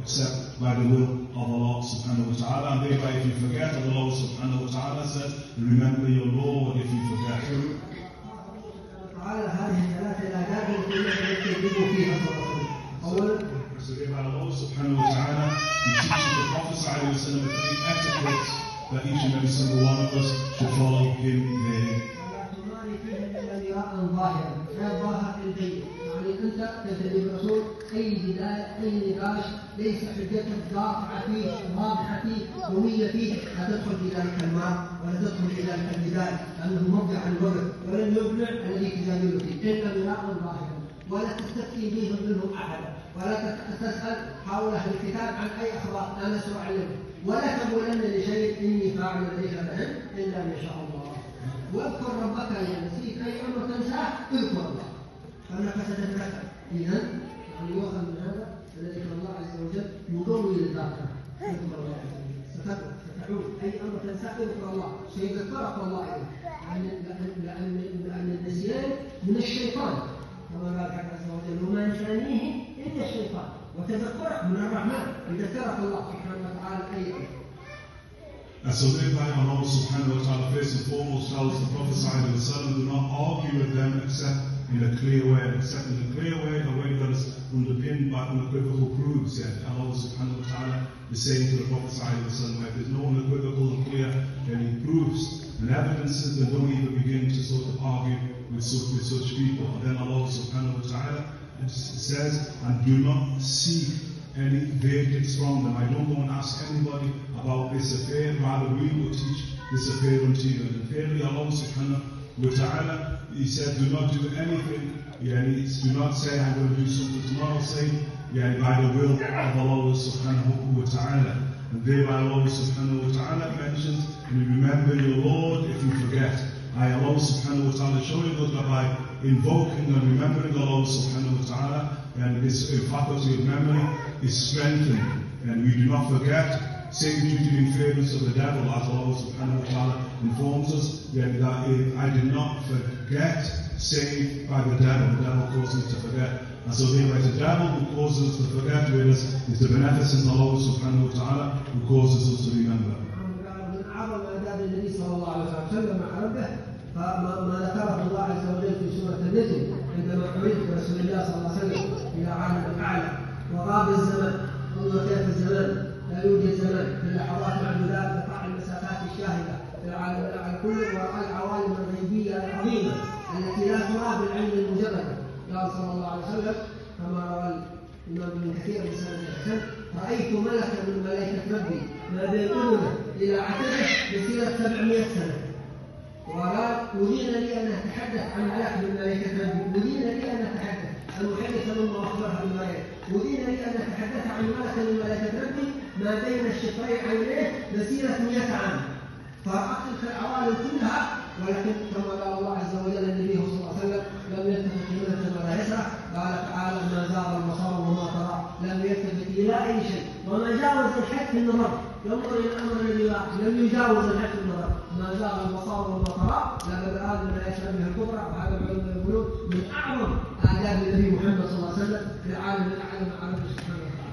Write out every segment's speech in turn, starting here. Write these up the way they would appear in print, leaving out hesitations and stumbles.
except by the will of Allah subhanahu wa ta'ala. And thereby if you forget, Allah subhanahu wa ta'ala says, remember your Lord if you forget. So thereby Allah subhanahu wa ta'ala, He teaches the Prophet sallallahu alayhi wa sallam the etiquette that each and every single one of us should follow him there. يعني أنت تتبع الرسول أي جدال أي نقاش ليس حجتك قاطعة فيه واضحة فيه قوية فيه لا تدخل في ذلك الماء ولا تدخل في ذلك الجدال لأنه موضع الوقت ولن يبلع الذي تجادل فيه إلا مراء ظاهرا ولا تستفتي به منهم أحدا ولا تسأل حول أهل الكتاب عن أي أخبار لا نسمع عنه ولا تقولن لشيء إني فاعل ليس له إلا ما شاء الله واذكر ربك ينسيك أي أمر تنساه اذكر الله فأنك ستتذكر إذن يعني يؤخذ من هذا الذي الله عز وجل يقوي الذاكرة اذكر الله ستعود أي أمر تنساه اذكر الله سيذكرك الله لأن النسيان من الشيطان كما قال عز وجل وما ينسانيه إلا الشيطان وتذكرك من الرحمن يذكرك الله سبحانه وتعالى أيضا. And so thereby Allah subhanahu wa ta'ala first and foremost tells the Prophet sallallahu alayhi wa sallam, do not argue with them except in a clear way, a way that is underpinned by unequivocal proofs. Yet Allah subhanahu wa ta'ala is saying to the Prophet sallallahu alayhi wa sallam, if there's no unequivocal and clear any proofs and evidences, then don't even begin to sort of argue with such people. And then Allah subhanahu wa ta'ala says, and do not seek any verdicts from them. I don't go and ask anybody about this affair, rather we will teach this affair unto you. And thirdly, Allah subhanahu wa ta'ala, He said, do not do anything, do not say I'm going to do something tomorrow, say by the will of Allah subhanahu wa ta'ala. And thereby Allah subhanahu wa ta'ala mentions, and remember your Lord if you forget. Allah subhanahu wa ta'ala showing us that by invoking and remembering Allah subhanahu wa ta'ala, and this faculty of memory is strengthened, and we do not forget, save due to the interference of the devil, as Allah subhanahu wa ta'ala informs us, that I did not forget, save by the devil causes us to forget. And so thereby the devil who causes us to forget, whereas it's the beneficence of Allah subhanahu wa ta'ala who causes us to remember. فما ذكره الله عز وجل في سورة النجم عندما عرج رسول الله صلى الله عليه وسلم إلى عالم الأعلى وغاب الزمان انظر كيف الزمان لا يوجد زمان في لحظات معدودات وقع المسافات الشاهدة في العالم الأعلى كله ورأى العوالم الغيبية العظيمة التي لا ترى بالعين المجردة قال صلى الله عليه وسلم كما روى الإمام ابن كثير في سنة الحسن رأيت ملكا من ملائكة ربي ما بين أذنه إلى عتبه بسيرة 700 سنة وقال أذين لي أن أتحدث عن ملك من ملائكة ربي أذين لي أن أتحدث أن أحدث مما أخبرها بالآيات أذين لي أن أتحدث عن ملك من ملائكة ربي ما بين الشفري عينيه مسيرة 100 عام فرأت تلك العوالم كلها ولكن كما قال الله عز وجل النبي صلى الله عليه وسلم لم يلتفت يمنة ولا يسرى قال تعالى ما زاغ البصر وما طغى لم يلتفت إلى أي شيء وما جاوز الحد في النظر ينظر إلى الأمر الذي لم يجاوز الحد في النظر ما زاغ البصر وما طغى لقد رأى من آيات ربه الكبرى وهذا العلم يقولون من أعظم آداب النبي محمد صلى الله عليه وسلم في العالم الأعلى مع ربه سبحانه وتعالى.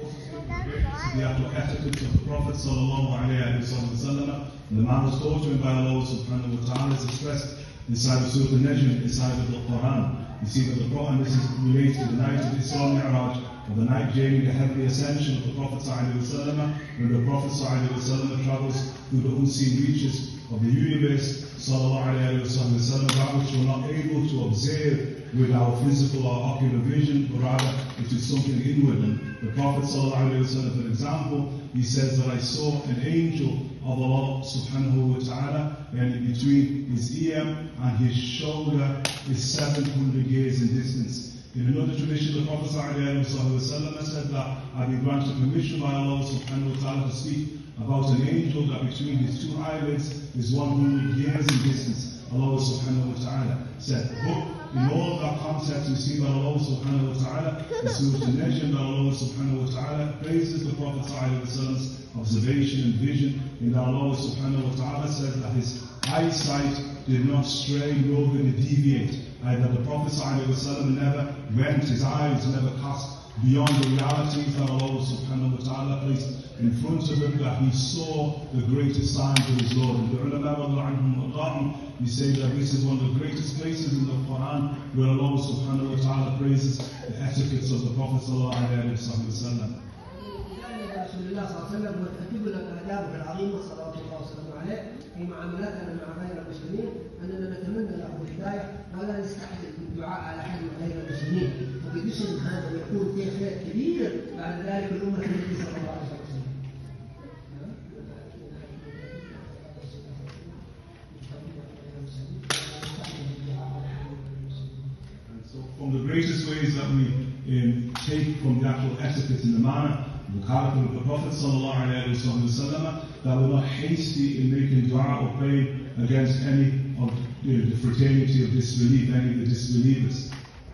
The etiquette of the Prophet sallallahu alayhi wa sallam, the man was taught to him by Allah subhanahu wa ta'ala is expressed inside the Surah Al-Najm, inside of the Quran. You see that the Quran, this is related to the night of Isra Mi'raj, or the night journey, the heavenly ascension of the Prophet sallallahu alayhi wa sallam, when the Prophet sallallahu alayhi wa sallam travels through the unseen reaches of the universe, sallallahu alayhi wa sallam, that which we're not able to observe with our physical or ocular vision, but rather it is something inward. And the Prophet ﷺ, for example, he says that I saw an angel of Allah subhanahu wa ta'ala, and between his ear and his shoulder is 700 years in distance. In another tradition, the Prophet ﷺ said that I've been granted permission by Allah subhanahu wa ta'ala to speak about an angel that between his two eyelids is 100 years in distance. Allah subhanahu wa ta'ala said, in all of that context, we see that Allah subhanahu wa ta'ala is Surah Al-Najm, that Allah subhanahu wa ta'ala praises the Prophet ﷺ's observation and vision, in that Allah subhanahu wa ta'ala says that his eyesight did not stray nor did it deviate. That the Prophet ﷺ never went, his eyes never cast beyond the realities that Allah subhanahu wa ta'ala placed in front of him, that he saw the greatest signs of his Lord. And the ulama, he say that this is one of the greatest places in the Quran where Allah subhanahu wa ta'ala praises the etiquettes of the Prophet sallallahu alayhi wa sallam. رسول الله صلى الله عليه وسلم وتأكد لنا آدابه العظيمة صلوات الله وسلامه عليه في معاملاتنا مع غير المسلمين، أننا نتمنى له الهداية ولا نستحسن بالدعاء على أحد من غير المسلمين، وبجسم هذا يكون فيه خير كبير بعد ذلك الأمة التي صلى الله عليه وسلم. So from the greatest ways that we take from the actual etiquette in the manner the character of the Prophet ﷺ, that we're not hasty in making dua or praying against any of the fraternity of disbelief, any of the disbelievers.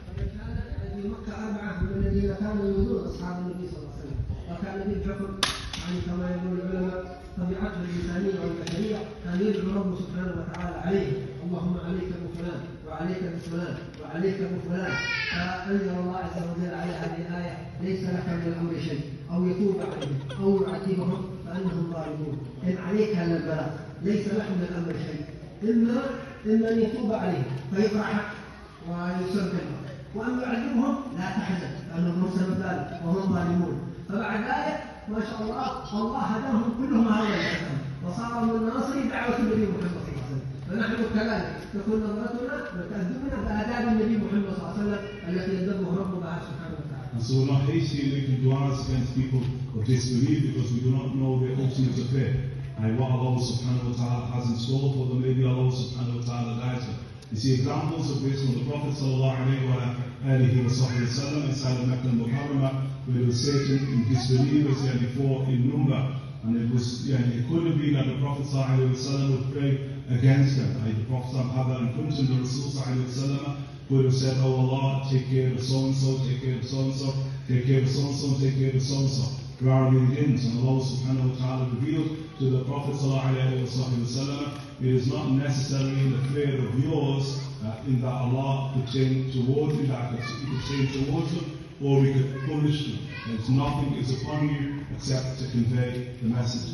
في مكة 4 من الذين كانوا يؤذون أصحاب النبي صلى الله عليه وسلم، وكان بالحكم يعني كما يقول العلماء طبيعته الإنسانية والبشرية كان يدعو ربه سبحانه وتعالى عليه، اللهم عليك بفلان وعليك بفلان وعليك بفلان، فأنزل الله عز وجل على هذه الآية: ليس لك من الأمر شيء، أو يتوب عليهم أو يعذبهم فأنهم ظالمون. إن عليك إلا البلاغ، ليس لك من الأمر شيء، إما أن يتوب عليهم فيفرحك ويسبحهم، وأن يعذبهم لا تحزن لأنهم هم سبب ذلك وهم ظالمون. فبعد ذلك ما شاء الله هداهم كلهم هؤلاء الأحكام وصاروا من ناصر دعوة النبي محمد صلى الله عليه وسلم. فنحن كذلك تكون نظرتنا وتأدبنا بآداب النبي محمد صلى الله عليه وسلم التي يدبه ربنا سبحانه وتعالى. And so we're not hasty in making du'as against people of disbelief because we do not know their ultimate affair. And what Allah subhanahu wa ta'ala has in store for them, maybe Allah subhanahu wa ta'ala guides them. You see examples of this from the Prophet sallallahu alayhi wa sallam inside of Mecca al-Mukarramah, where there was certain disbelievers before in number, and it could have been that the Prophet sallallahu alayhi wa sallam would pray against them. The Prophet sallallahu the Rasul sallallahu alayhi wa sallam would have said, "Oh Allah, take care of so-and-so, take care of so-and-so, take care of so-and-so, take care of so-and-so." Rather than him, and Allah subhanahu wa ta'ala revealed to the Prophet sallallahu alayhi wa sallam, it is not necessarily in the fear of yours in that Allah could change towards you, that He could change towards them, or we could punish them. There's nothing is upon you except to convey the message.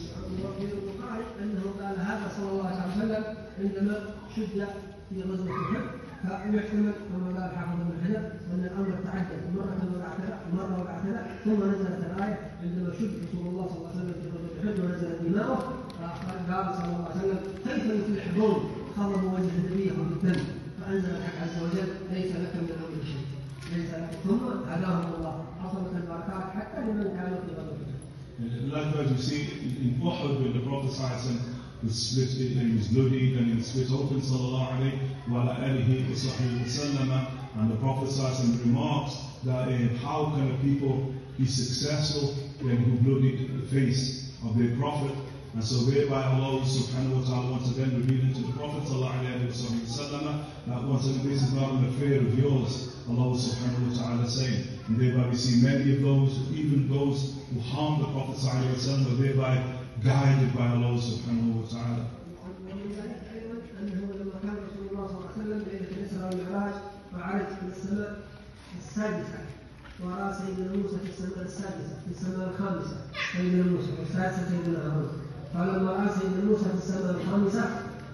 فيحتمل كما قال حافظ بن حجر ان الامر تعدد مره وبعد كذا ثم نزلت الايه عندما شد رسول الله صلى الله عليه وسلم في غزوه احد ونزلت دماؤه قال صلى الله عليه وسلم: كيف يفلحون خضبوا وجه نبيهم بالدم، فانزل الحق عز وجل: ليس لك من الامر شيء، ليس لك. ثم هداهم الله، حصلت البركات حتى لمن كانوا في غزوه. Likewise, we see in Uhud when the Prophet was split, he was bloodied and he was split open, sallallahu alayhi wa alihi wa sallam, and the Prophet remarks that how can a people be successful when who bloodied the face of their Prophet? And so whereby Allah subhanahu wa ta'ala once again revealing to the Prophet sallallahu alayhi wa sallam that once again this is not an affair of yours, Allah subhanahu wa ta'ala saying. And thereby we see many of those, even those who harm the Prophet sallallahu alayhi wa sallam, are thereby guided by Allah subhanahu wa ta'ala. ومن ذلك ايضا انه لما كان رسول الله صلى الله عليه وسلم ليله الاسراء والمعراج وعرج في السماء السادسه، وراى سيدنا موسى في السماء السادسه، في السماء الخامسه سيدنا موسى، والسادسه سيدنا هارون. فلما راى سيدنا موسى في السماء الخامسه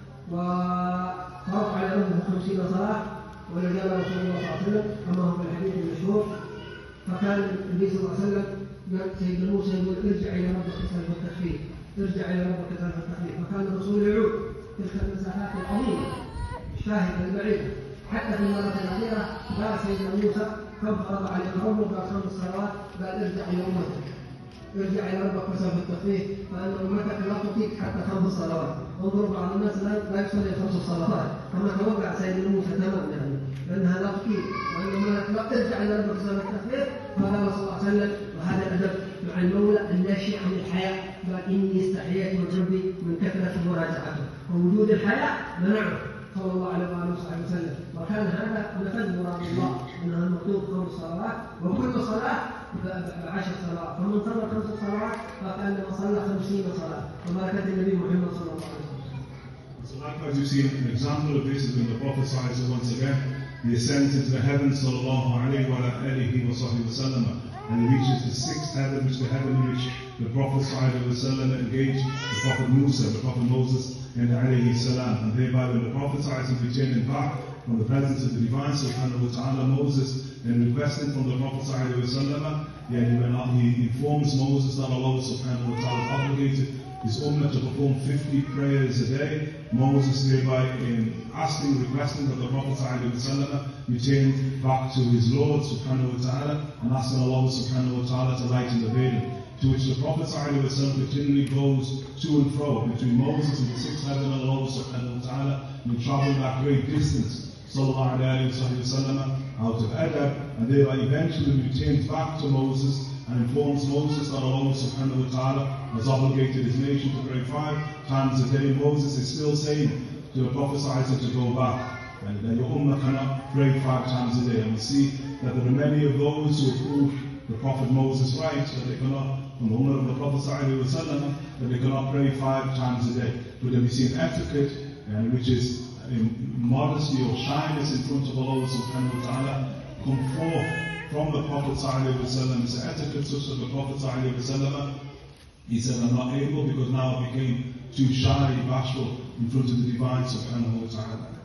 وفرض على ربه 50 صلاه، ولجأ رسول الله صلى الله عليه وسلم كما هو في الحديث المشهور، فكان النبي صلى الله عليه وسلم سيدنا موسى يقول: ارجع الى ربك اسال التخفيف، ارجع الى ربك اسال التخفيف. فكان الرسول يعود تلك المسافات العظيمه الشاهده البعيده، حتى في المره الاخيره قال سيدنا موسى: كم فرض عليك ربك؟ قال 5 صلوات. قال: ارجع الى امتك، ارجع الى ربك واسال التخفيف، فان امتك لا تطيق حتى 5 صلوات. انظروا بعض الناس لا يصلي 5 صلوات، كما توقع سيدنا موسى تماما لانها لا تطيق، وان امتك لا ترجع الى ربك واسال التخفيف. فقال صلى الله عليه وسلم، وهذا الادب مع المولى الناشئ عن الحياء، قال: اني استحييت من ربي من كثره مراجعته، ووجود الحياء منعه صلى الله عليه وصحبه وسلم. وكان هذا نفذ مراد الله انها المطلوب 5 صلوات، وكل صلاه ب10 صلوات، فمن صلى 5 صلوات فكانما صلى 50 صلاه، وبركه النبي محمد صلى الله عليه وسلم. So likewise you see an example of this is when the Prophet once again he ascends into the heavens sallallahu alayhi wa alihi wa sallam. and he reaches the sixth heaven, which is the heaven in which the Prophet ﷺ engaged the Prophet Musa, the Prophet Moses, and alayhi salam. And thereby when the Prophet ﷺ returned back from the presence of the Divine Subhanahu wa Ta'ala, Moses, and requesting from the Prophet ﷺ, he informs Moses that Allah Subhanahu wa Ta'ala obligated his ummah to perform 50 prayers a day. Moses thereby requesting that the Prophet ﷺ return back to his Lord Subhanahu wa Ta'ala and asking Allah Subhanahu wa Ta'ala to lighten the burden. To which the Prophet ﷺ continually goes to and fro between Moses and the sixth heaven and Allah Subhanahu wa Ta'ala, and traveling that great distance, sallallahu alayhi wa sallam, out of adab, and thereby eventually returns back to Moses and informs Moses that Allah Subhanahu wa Ta'ala has obligated his nation to pray 5 times a day. Moses is still saying to the Prophet ﷺ to go back, and that your ummah cannot pray 5 times a day. And we see that there are many of those who approve the Prophet Moses right, that they cannot, from the ummah of the Prophet ﷺ, that they cannot pray 5 times a day. But then we see an etiquette, which is modesty or shyness in front of Allah Subhanahu wa Ta'ala, come forth from the Prophet ﷺ. It's an etiquette such that the Prophet ﷺ, he said, I'm not able because now I became too shy, bashful in front of the Divine Subhanahu wa Ta'ala.